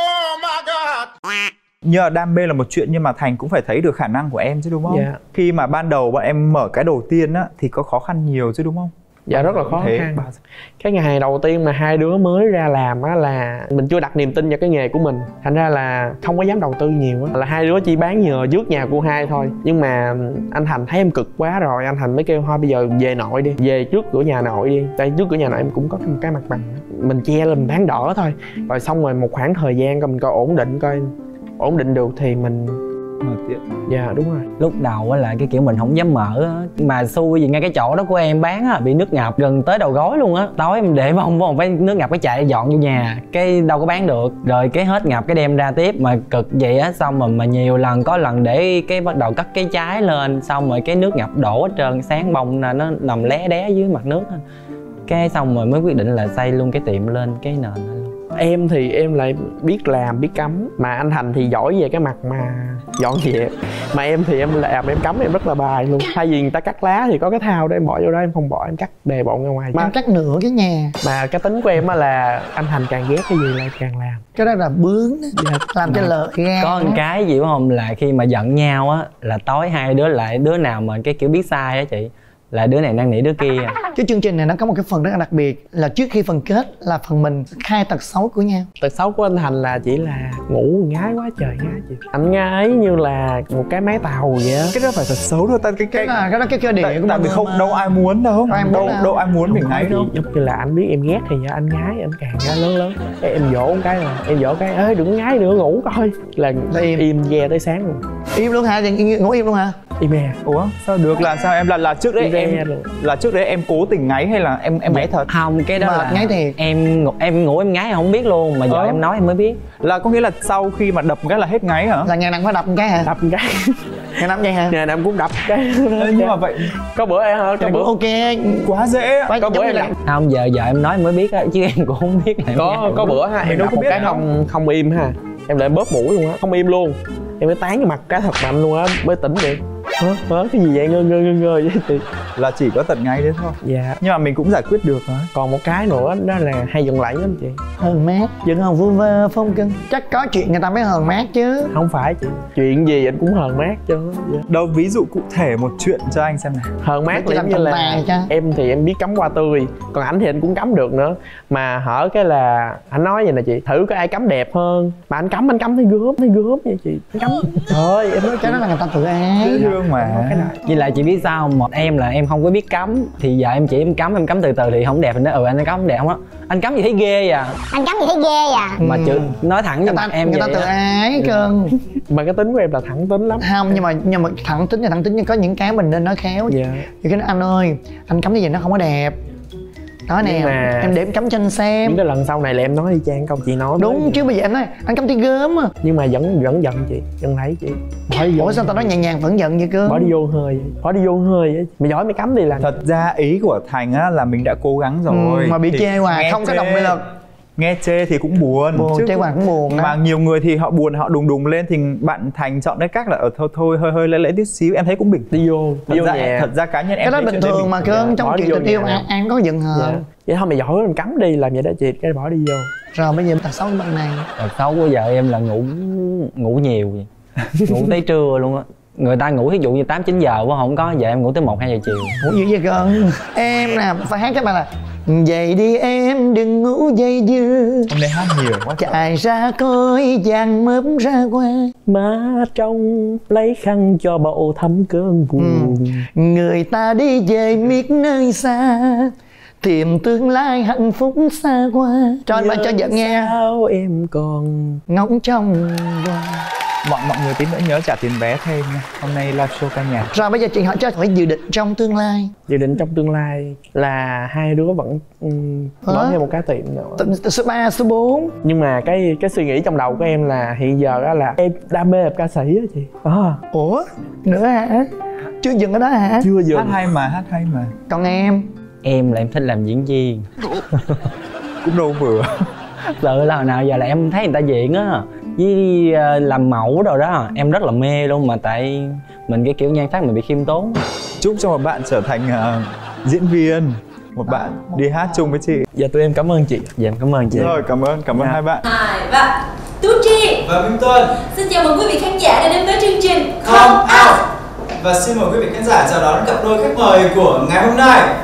Nhờ đam mê là một chuyện nhưng mà Thành cũng phải thấy được khả năng của em chứ đúng không? Dạ. Khi mà ban đầu bọn em mở cái đầu tiên á thì có khó khăn nhiều chứ đúng không? Dạ rất là khó Thế, khăn. bao- Cái ngày đầu tiên mà hai đứa mới ra làm á là mình chưa đặt niềm tin vào cái nghề của mình, thành ra là không có dám đầu tư nhiều á, là hai đứa chỉ bán nhờ trước nhà cô hai thôi. Nhưng mà anh Thành thấy em cực quá rồi, anh Thành mới kêu thôi bây giờ về nội đi, về trước cửa nhà nội đi, tại trước cửa nhà nội em cũng có một cái mặt bằng, mình che lên mình bán đỡ thôi, rồi xong rồi một khoảng thời gian coi mình coi ổn định, coi ổn định được thì mình mở tiệm. dạ đúng rồi. Lúc đầu á là cái kiểu mình không dám mở á, mà xui gì ngay cái chỗ đó của em bán á bị nước ngập gần tới đầu gối luôn á. Tối em để bông bông phải nước ngập cái chạy dọn vô nhà, cái đâu có bán được, rồi cái hết ngập cái đem ra tiếp mà cực vậy á. Xong rồi mà nhiều lần, có lần để cái bắt đầu cắt cái trái lên, xong rồi cái nước ngập đổ hết trơn, sáng bông là nó nằm lé đé dưới mặt nước á. Cái xong rồi mới quyết định là xây luôn cái tiệm lên cái nền đó luôn. Em thì em lại biết làm biết cắm, mà anh Thành thì giỏi về cái mặt mà dọn dẹp, mà em thì em làm em cắm em rất là bài luôn. Thay vì người ta cắt lá thì có cái thao để em bỏ vô đó, em không bỏ, em cắt đề bộn ra ngoài. Mà Mà, cắt nửa cái nhà. mà cái tính của em á là anh Thành càng ghét cái gì là càng làm. Cái đó là bướng đó. Dạ. Làm cho lợi gan. Có một cái gì không là khi mà giận nhau á là tối hai đứa lại đứa nào mà cái kiểu biết sai á chị, là đứa này năn nỉ đứa kia. Cái chương trình này nó có một cái phần rất là đặc biệt là trước khi phần kết là phần mình khai tật xấu của nhau. Tật xấu của anh Thành là chỉ là ngủ ngái quá trời ngái chị. Anh ngái như là một cái máy tàu vậy á. Cái đó phải thật xấu đâu, tại cái Cái cái đó, cái đó cái cơ địa tại, của tại mình vì không mà. đâu ai muốn đâu, Đâu ai muốn đâu đâu. đâu ai muốn mình ngái đâu. Giống như là anh biết em ghét thì giờ anh ngái, anh càng ngái lớn lớn. Cái em dỗ một cái là em dỗ cái ê đừng ngái nữa, ngủ coi là Là im. im ve tới sáng luôn. Im luôn hả? Thì ngủ im luôn hả? Im e. Ủa sao được, là sao em là là trước đấy Im e em luôn. là trước đấy em cố tình ngáy hay là em em ngáy thật? Không, cái đó Mệt là ngáy thiệt. em ngủ, em ngủ em ngái không biết luôn, mà giờ Ờ. em nói em mới biết. Là có nghĩa là sau khi mà đập cái là hết ngáy hả? Là ngày nào phải đập một cái hả? Đập một cái. Ngày năm vậy hả? Ngày nào em cũng đập cái. Ê, nhưng mà vậy Có bữa em có Cái bữa bữa ok. quá dễ á. Quá có bữa giống em như là đập Không, giờ giờ em nói em mới biết á, chứ em cũng không biết là em có ngái. có bữa ha, em đâu đập có một biết cái đâu. không không im ha, em lại bóp mũi luôn á, không im luôn, em mới tán cái mặt cái thật mạnh luôn á mới tỉnh được. Hả? Hả? Cái gì vậy, ngơ ngơ ngơ ngơ vậy thì Là chỉ có tật ngáy đấy thôi. dạ. Nhưng mà mình cũng giải quyết được hả? Còn một cái nữa đó là hay giận lẫy lắm chị. hờn mát, vẫn còn vu vơ phong cưng. Chắc có chuyện người ta mới hờn mát chứ. Không phải chị, chuyện gì anh cũng hờn mát cho dạ. Đâu ví dụ cụ thể một chuyện cho anh xem nào. Hờn mát Chỉ là làm giống như trọng là tài cho. em thì em biết cắm hoa tươi, còn ảnh thì anh cũng cắm được nữa, mà hở cái là anh nói vậy nè chị, thử có ai cắm đẹp hơn, mà anh cắm anh cắm thấy gớm thấy gớm vậy chị, anh cắm trời ơi em nói Cái đó là người ta tự ái. Dễ thương mà. cái này Với lại chị biết sao không? Một em là em không có biết cắm, thì giờ em chỉ em cắm em cắm từ từ thì không đẹp, mình nói ừ anh cắm không đẹp không á, anh cắm gì thấy ghê à. Anh cắm gì thấy ghê à? Mà Ừ. chữ nói thẳng Người với ta, mặt em người ta vậy tự á. ái cưng. mà cái tính của em là thẳng tính lắm. Không, nhưng mà nhưng mà thẳng tính là thẳng tính, nhưng có những cái mình nên nói khéo. Dạ. Thì cái nói anh ơi, anh cắm cái gì nó không có đẹp. Đó nè, Nhưng mà- em để em cắm cho anh xem. Những cái lần sau này là em nói đi chang câu chị nói Đúng mới- chứ bây giờ anh nói anh cắm tí gớm à. nhưng mà vẫn vẫn giận chị, vẫn thấy chị bỏ đi vô. Ủa sao tao nói nhẹ nhàng vẫn giận vậy cơ? bỏ đi vô hơi vậy. Bỏ đi vô hơi vậy. Mày giỏi mày cắm đi làm. Thật ra ý của Thành á là mình đã cố gắng rồi. Ừ, mà bị Thì chê hoài, nghe không có chê- động lực. Nghe chê thì cũng buồn. Buồn, chứ chê hoài cũng buồn đó. Mà nhiều người thì họ buồn, họ đùng đùng lên thì bạn Thành chọn cái cách là ở thôi thôi hơi hơi lễ lễ tí xíu, em thấy cũng bình. Đi vô Thật đi vô ra nhà. thật ra cá nhân em Cái đó thấy bình chuyện đấy thường mà thường. cưng, Dạ, trong bỏ chuyện vô tình yêu nhà. ai, ai không có giận Dạ. hờn. Vậy thôi mày giỏi mình cắm đi làm vậy đó chị, cái bỏ đi vô. Rồi bây giờ tật xấu của bạn này. Tật xấu của vợ em là ngủ ngủ nhiều vậy. Ngủ tới trưa luôn á. Người ta ngủ ví dụ như tám chín giờ quá không có, giờ em ngủ tới một hai giờ chiều. Ngủ dữ vậy cưng. Em nè, phải hát các bạn là dậy đi em đừng ngủ dây dưa, Hôm nay hát nhiều quá. chạy ra coi vàng mớp ra qua. Má trong lấy khăn cho bậu thấm cơn buồn. Người ta đi về miệt nơi xa, tìm tương lai hạnh phúc xa qua. Cho anh bạn cho vợ nghe. Sao em còn Ngóng trong qua. mọi mọi người tí nữa nhớ trả tiền vé thêm nha. Hôm nay live show ca nhạc. Rồi bây giờ chị hỏi cho hỏi dự định trong tương lai. Dự định trong tương lai là hai đứa vẫn um, mở Hả? thêm một cái tiệm nữa. Tầm số ba, số bốn. Nhưng mà cái cái suy nghĩ trong đầu của em là hiện giờ đó là em đam mê làm ca sĩ á chị. À, Ủa? Nữa hả? Chưa dừng ở đó hả? chưa Hát dừng. hay mà, hát hay mà. Còn em? Em là em thích làm diễn viên. Cũng đâu vừa. Tự là hồi nào giờ là em thấy người ta diễn á với uh, làm mẫu rồi đó em rất là mê luôn, mà tại mình cái kiểu nhan sắc mình bị khiêm tốn. Chúc cho một bạn trở thành uh, diễn viên, một bạn đi hát chung với chị. Dạ tụi em cảm ơn chị. Dạ em cảm ơn chị. Rồi, cảm ơn, cảm ơn Dạ. hai bạn. Hai và Tú Chi Và Minh Tuân. xin chào mừng quý vị khán giả đã đến với chương trình Come Out. Và xin mời quý vị khán giả chào đón cặp đôi khách mời của ngày hôm nay.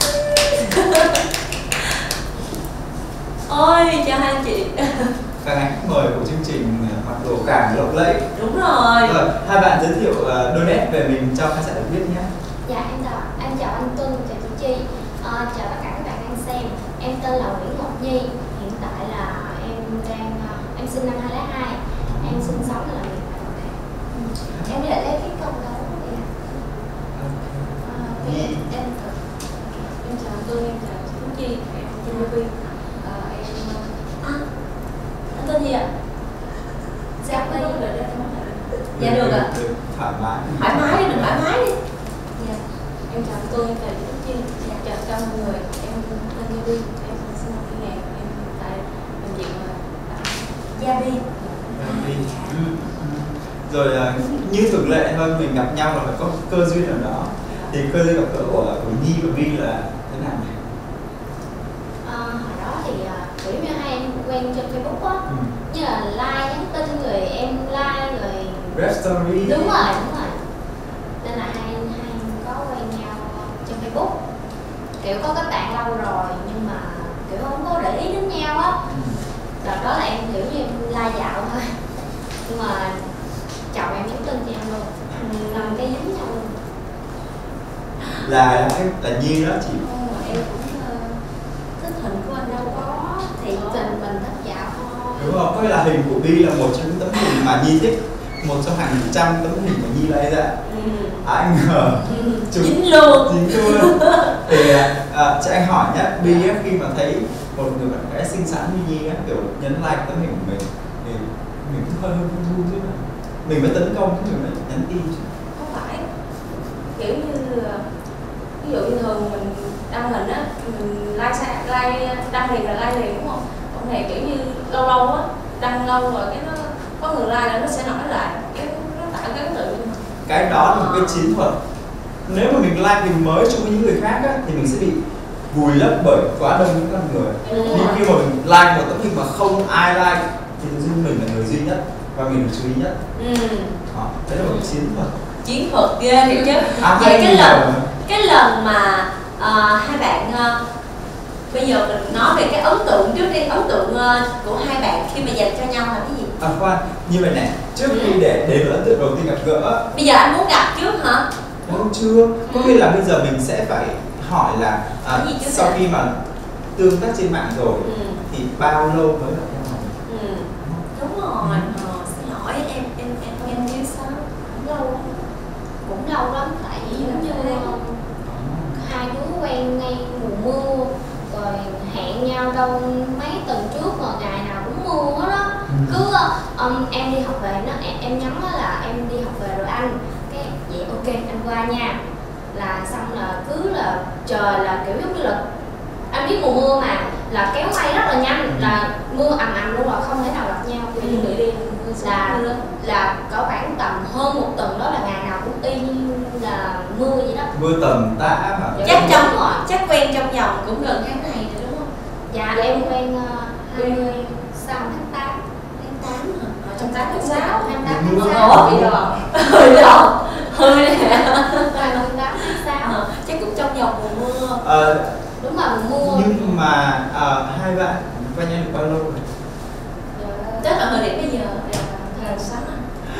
Ôi chào hai anh chị. Các anh khách mời của chương trình mặc đồ càng lộng lẫy. Đúng rồi. Rồi, hai bạn giới thiệu uh, đôi nét về mình cho khán giả được biết nhé. Dạ em chào em chào anh Tuân, chào chị Chi, Ờ, chào tất cả các bạn đang xem. Em tên là Nguyễn Ngọc Nhi, hiện tại là em đang ờ, em sinh năm hai không không hai, em sinh sống là làm việc tại Đồng Nai. Ừ. Em đi lại lấy cái công đó vậy ạ. Ờ, Nhi. em em em chào anh Tuân, em chào chị Tú Chi, em Chi Lê Vi. Ờ, em à, anh tên gì ạ? Dạ đây được đấy. Dạ được ạ. Được, thoải mái. Thoải mái đi, đừng thoải mái đi. Dạ. Em chào anh Tuân, em chào chị Tú Chi, dạ, chào chào mọi người. Em tên Gia Vi, em sinh năm hai nghìn, em hiện tại bệnh viện là Gia Vi. Đi. Ừ. Rồi uh, như thường lệ thôi, mình gặp nhau là phải có cơ duyên ở đó. Thì cơ duyên gặp gỡ của, của Nhi và Vi là thế nào nhỉ? Ờ, hồi đó thì ờ, kiểu như hai em quen trên Facebook á, Ừ. như là like nhắn tin rồi em like rồi Rap story. đúng rồi đúng rồi, nên là hai hai em có quen nhau trên Facebook, kiểu có kết bạn lâu rồi nhưng mà kiểu không có để ý đến nhau á. Ừ. Đợt đó là em kiểu như em like dạo thôi, nhưng mà chồng em nhắn tin cho em luôn, làm cái dính nhau luôn. Là là, là Nhi đó chị. Ồ, em cũng ờ, thích hình của anh đâu có, thì tình mình thích dạo thôi. Đúng không? Có nghĩa là hình của Bi là một trong những tấm hình mà Nhi thích, một trong hàng trăm tấm hình mà Nhi lấy ra. Ừ. Ai ngờ chúng Dính luôn. dính luôn. Thì à, cho anh hỏi nhé, Bi á, khi mà thấy một người bạn gái xinh xắn như Nhi á, kiểu nhấn like tấm hình của mình thì mình cũng hơi hơi run run chứ mà mình mới tấn công cái người này nhắn tin chứ. Không phải, kiểu như ví dụ như thường mình đăng hình á, mình like xa, like đăng liền là like liền đúng không? Còn này kiểu như lâu lâu á, đăng lâu rồi cái nó có người like là nó sẽ nói lại, cái nó tạo cái ấn tượng. Cái đó là một cái chiến thuật. Nếu mà mình like mình mới chung với những người khác á, thì mình sẽ bị vùi lấp bởi quá đông những con người. Đúng Nhưng rồi. khi mà mình like một tấm hình mà không ai like thì tự nhiên mình là người duy nhất và mình được chú ý nhất. Ừ. Đó, đấy là một cái chiến thuật. Chiến thuật ghê thiệt chứ. À, Vậy hay cái nhiều lần mà. cái lần mà ờ, hai bạn ờ, bây giờ mình nói về cái ấn tượng trước đi, ấn tượng ờ, của hai bạn khi mà dành cho nhau là cái gì? À khoan, như vậy này, trước khi để đến ấn tượng đầu tiên gặp gỡ, Bây giờ anh muốn gặp trước hả? đâu chưa, có nghĩa là bây giờ mình sẽ phải hỏi là à, Cái gì trước sau đã? khi mà tương tác trên mạng rồi Ừ. thì bao lâu mới gặp nhau? Ừ. Đúng rồi. Ờ, xin lỗi em em em em như sao? Cũng lâu lắm, cũng lâu lắm, tại vì giống như ờ, hai đứa quen ngay mùa mưa rồi hẹn nhau đâu mấy tuần trước mà ngày nào cũng mưa hết đó. Cứ um, em đi học về nó em, em nhắn đó là em đi học về rồi anh, cái vậy ok anh qua nha, là xong là cứ là trời là kiểu giống như là anh biết mùa mưa mà là kéo mây rất là nhanh, là mưa ầm ầm luôn rồi không thể nào gặp nhau. Ừ. Thì đi là là có khoảng tầm hơn một tuần đó là ngày nào cũng y như là mưa vậy đó. Mưa tầm tã mà. Chắc Đúng trong rồi. chắc quen trong vòng cũng gần tháng này rồi đúng không? Dạ em quen uh, hai mươi sáu tháng tám. Tháng tám hả? Ở trong tám tháng sáu. hai mươi tám Mưa. tháng sáu. Ủa bây giờ hơi rồi hơi nè. hai mươi tám tháng sáu. Ờ, chắc cũng trong vòng mùa mưa. Ờ, Đúng là mùa mưa. nhưng mà à, hai bạn quen nhau được bao lâu rồi? Tức là thời điểm bây giờ Dạ, tháng sáu năm.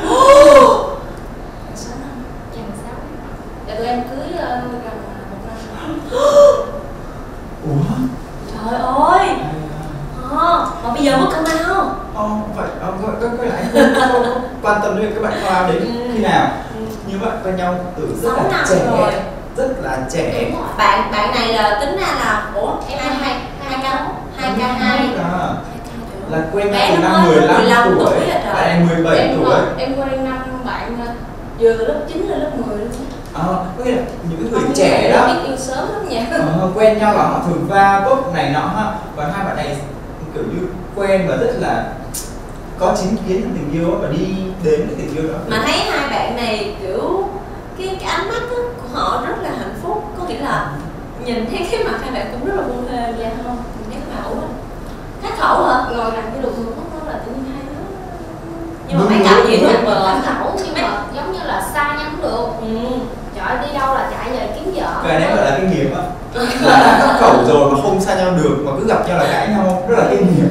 Tháng sáu năm. tháng sáu. Dạ tụi em cưới uh, gần một năm. Ủa? Trời ơi. Ờ, mà bây giờ mất công nào? Ồ, vậy à, có, có, có, lại có, có, có, quan tâm đến các bạn qua đến Ừ. khi nào? Ừ. Như vậy quen nhau từ rất Sáu là năm trẻ, rồi. rất là trẻ. Đúng rồi. bạn bạn này là tính ra là ủa Em hai hai hai k hai k hai À, là quen nhau bé từ nó năm mới mười lăm mười lăm tuổi, tuổi rồi trời. bạn này mười bảy em tuổi. em quen năm bạn vừa lớp chín lên lớp mười luôn. À, có nghĩa là những cái người trẻ đó biết yêu sớm lắm nha. ờ, quen nhau là họ thường va vấp này nọ ha, và hai bạn này kiểu như quen và rất là có chính kiến trong tình yêu và đi đến cái tình yêu đó. Mà thấy hai bạn này kiểu cái cái ánh mắt á, của họ rất là hạnh phúc, có nghĩa là nhìn thấy cái mặt hai bạn cũng rất là buồn thê dạ không, nhìn thấy cái mẫu á khác khẩu hả, ngồi làm cái đục ngược nó là tự nhiên hai đứa nhưng mà mấy cặp gì tuyệt vời. Tham khẩu nhưng mà giống như là xa nhau cũng được. Ừ. Trời ơi, đi đâu là chạy về kiếm vợ. Cái này gọi là kinh nghiệm á, là đã khắc khẩu rồi mà không xa nhau được mà cứ gặp nhau là cãi nhau, rất là kinh nghiệm.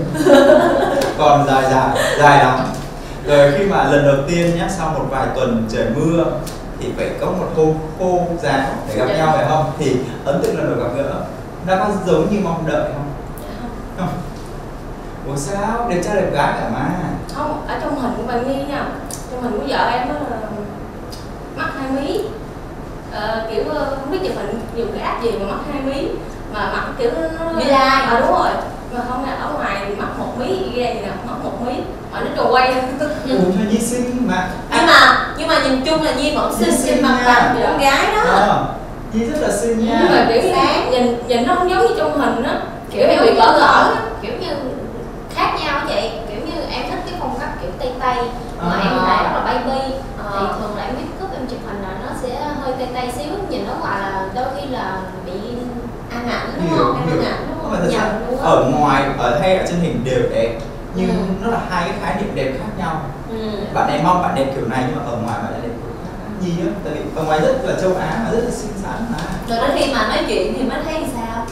Còn dài dài dài lắm. Rồi khi mà lần đầu tiên nhá, sau một vài tuần trời mưa thì phải có một hôm khô ráo để gặp nhau phải không? Thì ấn tượng lần đầu gặp gỡ nó có giống như mong đợi không? Không. Ủa sao? Đẹp trai đẹp gái cả mà. Không, ở trong hình của bạn Nhi nha, trong hình của vợ em á là mắt hai mí, ờ, kiểu không biết chụp hình dùng cái app gì mà mắt hai mí, mà mắt kiểu nó Như lai. à đúng rồi, mà không là ở ngoài thì mắt một mí ghê gì nè, mắt một mí mà nó tròn quay. Ủa mà Nhi xinh mà. nhưng mà nhưng mà nhìn chung là Nhi vẫn xinh trên mặt bằng của con gái đó. Ờ, Nhi rất là xinh nha. Nhưng mà kiểu sáng nhìn nhìn nó không giống như trong hình á, kiểu em Kiểu bị như gỡ gỡ á. kiểu như khác nhau vậy, kiểu như em thích cái phong cách kiểu tây tây mà À. em lại rất là baby À. thì thường là em make up em chụp hình là nó sẽ hơi tây tây xíu, nhìn nó ngoài là đôi khi là bị ăn ảnh đúng Hiểu, không, em hiểu. ăn ảnh đúng Nhưng mà không, thật ra nhầm luôn á. ở ngoài ở hay ở trên hình đều đẹp, nhưng Ừ. nó là hai cái khái niệm đẹp khác nhau. Ừ. Bạn này mong bạn đẹp kiểu này nhưng mà ở ngoài bạn lại đẹp kiểu khác. Nhi á, tại vì ở ngoài rất là châu Á mà rất là xinh xắn mà. Rồi đến khi mà nói chuyện thì mới thấy sao?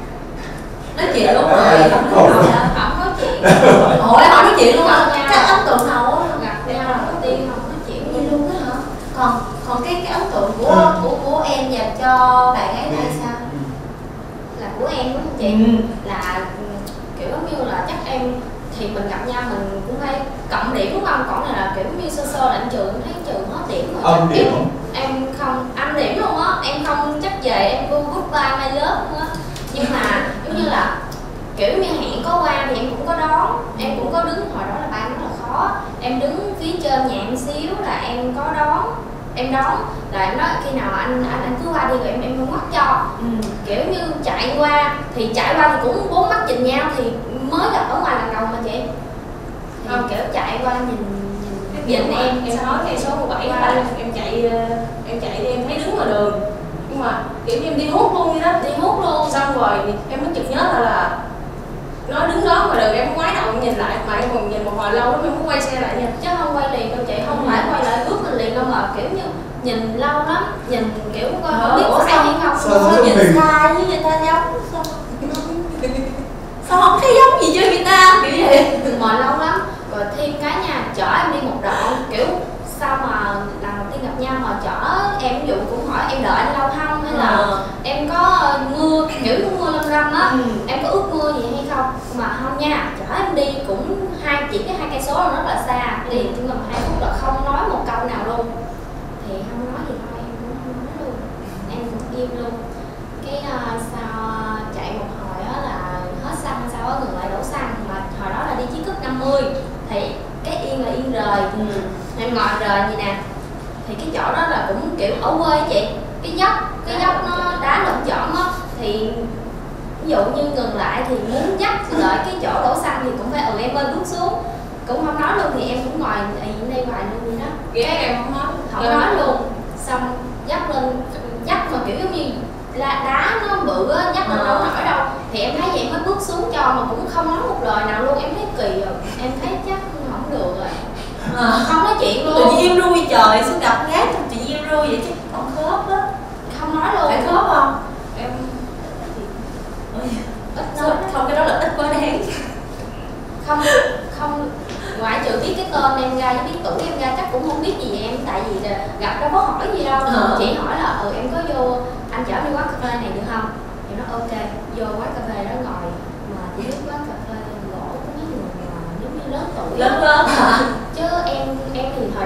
Nói chuyện lúc Đó rồi là không khẩu. nói sao? Không nói chuyện. Ủa họ nói chuyện luôn hả? Gặp nhau. Chắc ấn tượng hậu á. Gặp nhau lần đầu tiên không nói chuyện Vậy luôn á hả? Còn còn cái cái ấn tượng của Ừ. của của em dành cho bạn ấy là sao? Ừ. là của em đúng không chị? Ừ. Là ừ, kiểu giống như là chắc em thì mình gặp nhau mình cũng phải cộng điểm đúng không? Còn này là kiểu như sơ sơ là anh Trường em thấy Trường hết điểm rồi. Âm Chắc điểm em, không? em không âm điểm luôn á, em không chắc về em vô goodbye my love luôn á. Nhưng mà giống như là kiểu như hẹn có qua thì em cũng có đón, em cũng có đứng, hồi đó là ba rất là khó, em đứng phía trên nhà em xíu là em có đón, em đón rồi em nói khi nào anh anh anh cứ qua đi rồi em em mới mắt cho. Ừ. Kiểu như chạy qua thì chạy qua thì cũng bốn mắt nhìn nhau thì mới gặp ở ngoài lần đầu mà chị, thì Không. kiểu chạy qua nhìn Cái nhìn kiểu nhìn mà em em nói cây số mười bảy qua em, em chạy ờ, em chạy đi em thấy đứng ngoài đường nhưng mà kiểu như em đi hút luôn vậy đó, đi hút luôn. xong rồi em mới chợt nhớ là là nó đứng đó ngoài đường em ngoái đầu em nhìn lại mà em còn nhìn một hồi lâu lắm em muốn quay xe lại nha. Chứ không quay liền đâu chị, không Ừ. phải quay lại bước mình liền đâu mà kiểu như nhìn lâu lắm, nhìn kiểu coi Ờ, không biết ủa phải sao- hay không. sao- Sao sao nhìn mình- xa với người ta giống sao sao không thấy giống gì chứ người ta kiểu vậy. Mà lâu lắm rồi thêm cái nha, chở em đi một đoạn kiểu sao mà lần đầu tiên gặp nhau mà chở em, ví dụ cũng hỏi em đợi anh lâu không hay là Ờ. em có ờ, mưa kiểu mưa lâm râm á, Ừ. em có ướt mưa gì hay không, mà không nha, chở em đi cũng hai chỉ cái hai cây số là rất là xa, Ừ. liền nhưng mà hai phút là không nói một câu nào luôn, thì không nói gì thôi em cũng không nói luôn, em cũng im luôn. Cái uh, sau chạy một hồi á là hết xăng, sau đó ngừng lại đổ xăng, mà hồi đó là đi chiếc cúp năm mươi thì cái yên là yên rời. Ừ. Em ngồi rời gì nè, thì cái chỗ đó là cũng kiểu ở quê á chị, cái dốc cái dốc nó đá lởm chởm á, thì ví dụ như ngừng lại thì muốn dắt lại cái chỗ đổ xăng thì cũng phải ừ em ơi bước xuống, cũng không nói luôn, thì em cũng ngồi ì đây hoài luôn vậy đó, Ghé em không nói không nói luôn, xong dắt lên, dắt mà kiểu giống như là đá nó bự á, dắt lên Ờ. đâu nổi đâu, thì em thấy vậy em mới bước xuống cho mà cũng không nói một lời nào luôn, em thấy kỳ rồi, em thấy chắc không được rồi. Ờ. Không nói chuyện luôn, Tự nhiên im ru trời xuống gặp gái tự nhiên im ru vậy chứ còn khớp á, không nói luôn, phải khớp không em? Ôi, ít sao- nói không cái đó là ít quá đáng. không không ngoại trừ biết cái tên em ra với biết tuổi em ra chắc cũng không biết gì về em, tại vì là gặp đâu có hỏi gì đâu. Ờ. Chỉ hỏi là ừ em có vô anh chở đi quán cà phê này được không, thì nó ok, vô quán cà phê đó ngồi, mà chỉ biết quán cà phê gỗ của mấy người mà giống như lớn tuổi Lớn lớn hả? chứ em em thì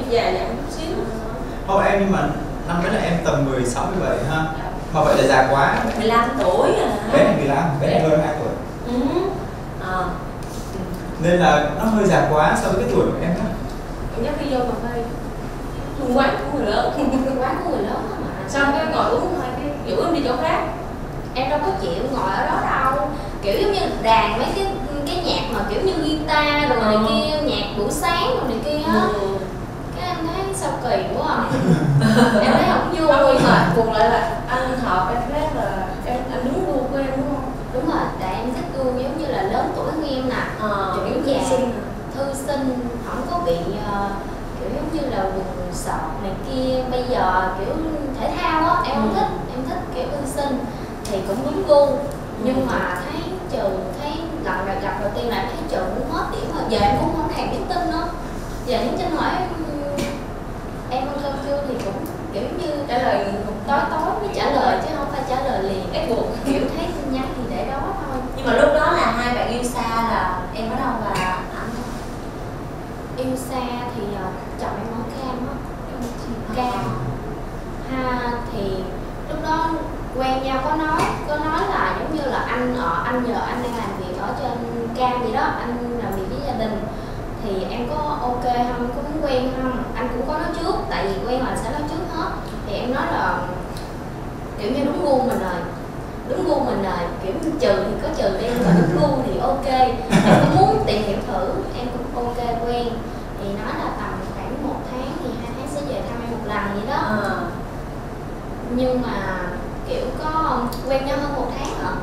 già dặn chút xíu. Không em, nhưng mà năm đấy là em tầm mười sáu, mười bảy ha. Mà vậy là già quá. mười lăm tuổi à. Bé này mười lăm, bé này hơn hai tuổi. Ừ. À. Nên là nó hơi già quá so với cái tuổi của em đó. Em nhắc đi vô cà phê hương quán của người lớn. Quán của người lớn mà. Xong cái ngồi uống hai cái rủ em đi chỗ khác. Em đâu có chịu ngồi ở đó đâu. Kiểu giống như đàn mấy cái cái nhạc mà kiểu như guitar rồi này Ừ. kia, nhạc buổi sáng rồi này kia á. Ừ. Cái em thấy sao kỳ quá à. Em thấy không vui. Không, nhưng mà cùng lại là anh hợp em thấy là em anh đúng gu của em đúng không? Đúng rồi, tại em thích gu giống như là lớn tuổi hơn em nè. Ờ, Kiểu kiểu già, thư sinh. thư sinh, không có bị uh, kiểu giống như là quần sọt này kia. Bây giờ kiểu thể thao á, em không Ừ. thích, em thích kiểu thư sinh thì cũng đúng gu. Nhưng mà thấy Trường, thấy lần gặp gặp đầu tiên là em thấy Trường cũng hết điểm rồi. Giờ em cũng không thèm nhắn tin nữa. Giờ nhắn tin hỏi em ăn cơm chưa thì cũng kiểu như Trả lời tối tối mới trả lời chứ không phải trả lời liền. ép buộc. Kiểu thấy tin nhắn thì để đó thôi. Nhưng mà lúc đó là hai bạn yêu xa là em ở đâu và anh Yêu xa thì uh, chồng em ở Cam á, Cam ha. Thì lúc đó quen nhau có nói có nói là giống như là anh ở anh giờ anh đang làm việc ở trên Cam gì đó, anh làm việc với gia đình thì em có ok không, có muốn quen không. Anh cũng có nói trước, tại vì quen là sẽ nói trước hết. Thì em nói là kiểu như đúng gu mình rồi, đúng gu mình rồi, kiểu như trừ thì có trừ đi, mà đúng gu thì ok. Em cũng muốn tìm hiểu thử, em cũng ok quen. Thì nói là tầm khoảng một tháng thì hai tháng sẽ về thăm em một lần vậy đó. À. Nhưng mà kiểu có quen nhau hơn một tháng hả?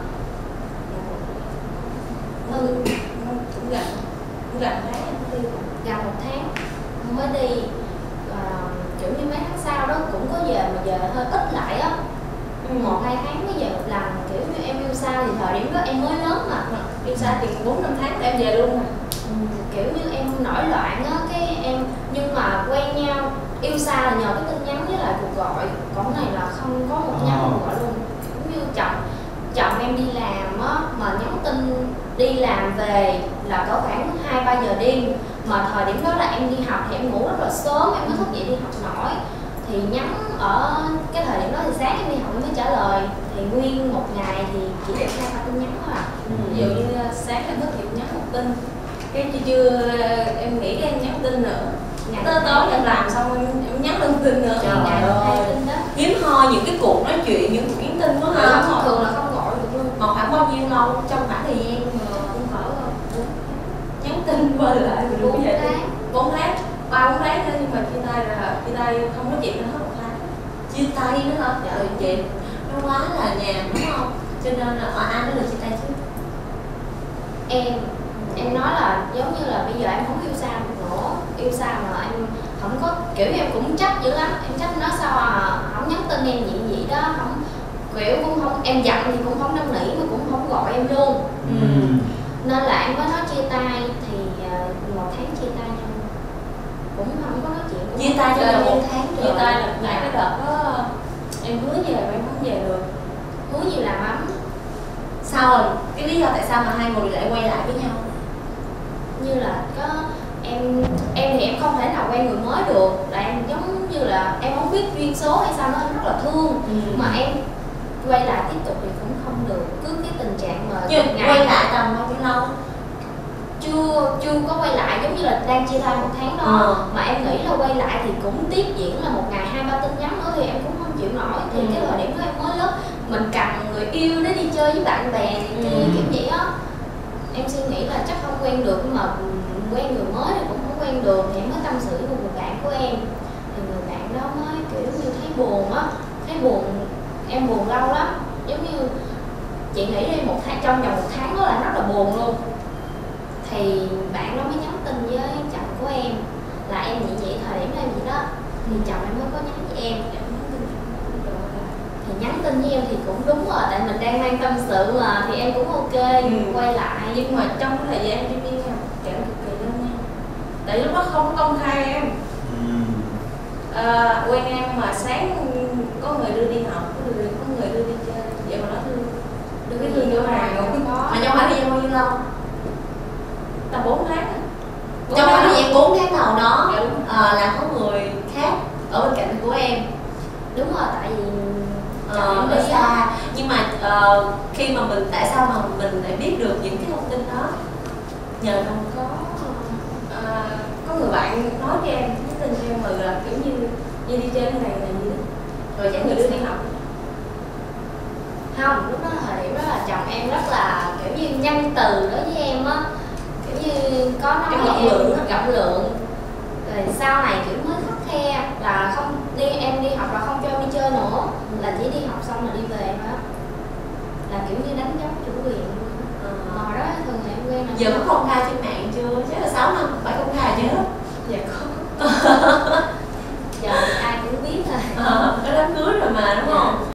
Ừ. Cũng gần cũng gần tháng em đi. Gần một tháng mới đi. Và kiểu như mấy tháng sau đó cũng có về, mà về hơi ít lại á. Ừ. Một hai tháng mới về một lần. Kiểu như em yêu xa thì thời điểm đó em mới lớn mà. Yêu xa thì bốn năm tháng là em về luôn mà. Ừ, kiểu như em nổi loạn á, cái em nhưng mà quen nhau. Yêu xa là nhờ cái tin nhắn với lại cuộc gọi, còn này là không có một nhắn Ờ. cuộc gọi luôn. Cũng như chồng chồng em đi làm á, mà nhắn tin đi làm về là có khoảng hai ba giờ đêm, mà thời điểm đó là em đi học thì em ngủ rất là sớm, em mới thức dậy đi học nổi. Thì nhắn ở cái thời điểm đó thì sáng em đi học em mới trả lời, thì nguyên một ngày thì chỉ được hai ba tin nhắn thôi à. Ví dụ như sáng em thức dậy nhắn một tin, cái chưa chưa em nghĩ cái em nhắn tin nữa, Ngày tới tối em làm xong em, em nhắn lên tin nữa. Trời ngày hai ơi, tin đó. hiếm hoi những cái cuộc nói chuyện, những cuộc nhắn tin đó ha. Thông thường là không gọi được luôn. Mà khoảng bao nhiêu lâu trong khoảng thời gian mà Cũng cỡ nhắn tin qua lại rồi bốn đúng vậy tháng. bốn tháng ba bốn tháng nữa, nhưng mà chia tay là chia tay không nói chuyện nữa hết một tháng. chia tay nữa hả? Dạ ừ chị, Nó quá là nhàm đúng không? Cho nên là ở ai đó được chia tay chứ? Em em nói là giống như là bây giờ em không yêu xa nữa, yêu xa mà em không có kiểu em cũng trách dữ lắm, em trách nó sao à, không nhắn tin em gì gì đó, không kiểu cũng không, em giận thì cũng không năn nỉ mà cũng không gọi em luôn. Ừ. Nên là em mới nói chia tay thì uh, một tháng chia tay nhau, cũng không có nói chuyện, cũng Chia tay chơi trong một một tháng chia tay là lại cái đợt đó em hứa về mà em không về được. hứa nhiều làm ấm. Sao rồi? Cái lý do tại sao mà hai người lại quay lại với nhau? Như là có em em thì em không thể nào quen người mới được, là em giống như là em không biết duyên số hay sao, nó em rất là thương. Ừ. Mà em quay lại tiếp tục thì cũng không được, cứ cái tình trạng mà Chứ quay lại tầm bao nhiêu lâu? chưa chưa có quay lại, giống như là đang chia tay một tháng đó. Ờ. Mà em nghĩ là quay lại thì cũng tiếp diễn là một ngày hai ba tin nhắn nữa thì em cũng không chịu nổi. Thì Ừ. cái thời điểm đó em mới lớp, mình cần người yêu để đi chơi với bạn bè này kia, Ừ. kiểu vậy á. Em suy nghĩ là chắc không quen được, nhưng mà quen người mới thì cũng không quen được, thì em mới tâm sự với một người bạn của em. Thì người bạn đó mới kiểu như thấy buồn á, thấy buồn, em buồn lâu lắm, giống như chị nghĩ đi, một tháng trong vòng một tháng đó là rất là buồn luôn. Thì bạn đó mới nhắn tin với chồng của em là em vậy vậy, thời điểm em vậy đó. Thì chồng em mới có nhắn với em, thì nhắn tin với em thì cũng đúng rồi, tại mình đang mang tâm sự mà, thì em cũng ok. Ừ. Quay lại Nhưng mà trong cái thời gian em đi nhau kẹo cực kỳ đơn nhau, tại lúc đó không có công khai em. Ừ. À, quen em mà sáng có người đưa đi học, có người có người đưa đi chơi, vậy mà nó thương đưa cái thương chỗ nào cũng có. Mà trong khoảng thời gian bao nhiêu lâu? tầm bốn tháng. Trong khoảng thời gian bốn tháng đầu đó Dạ. ờ, là có người ở bên cạnh của em. Đúng rồi, tại vì Ờ, chồng ở đi xa. á. Nhưng mà ờ, khi mà mình, tại sao mà mình lại biết được những cái thông tin đó? Nhờ đâu có À, có người bạn nói cho em, nhắn tin cho em mà là kiểu như như đi chơi cái này là gì đó, rồi chẳng người đưa đi học. không, lúc đó thời điểm đó là chồng em rất là kiểu như nhân từ đối với em á, kiểu như có nói Em với rộng em lượng á. rộng lượng, rồi sau này kiểu mới khắt khe là không đi, em đi học là không cho em đi chơi nữa, là chỉ đi học xong là đi về thôi á, là kiểu như đánh dấu chủ quyền luôn á. Ờ. Hồi đó thường là em quen là Giờ có công khai trên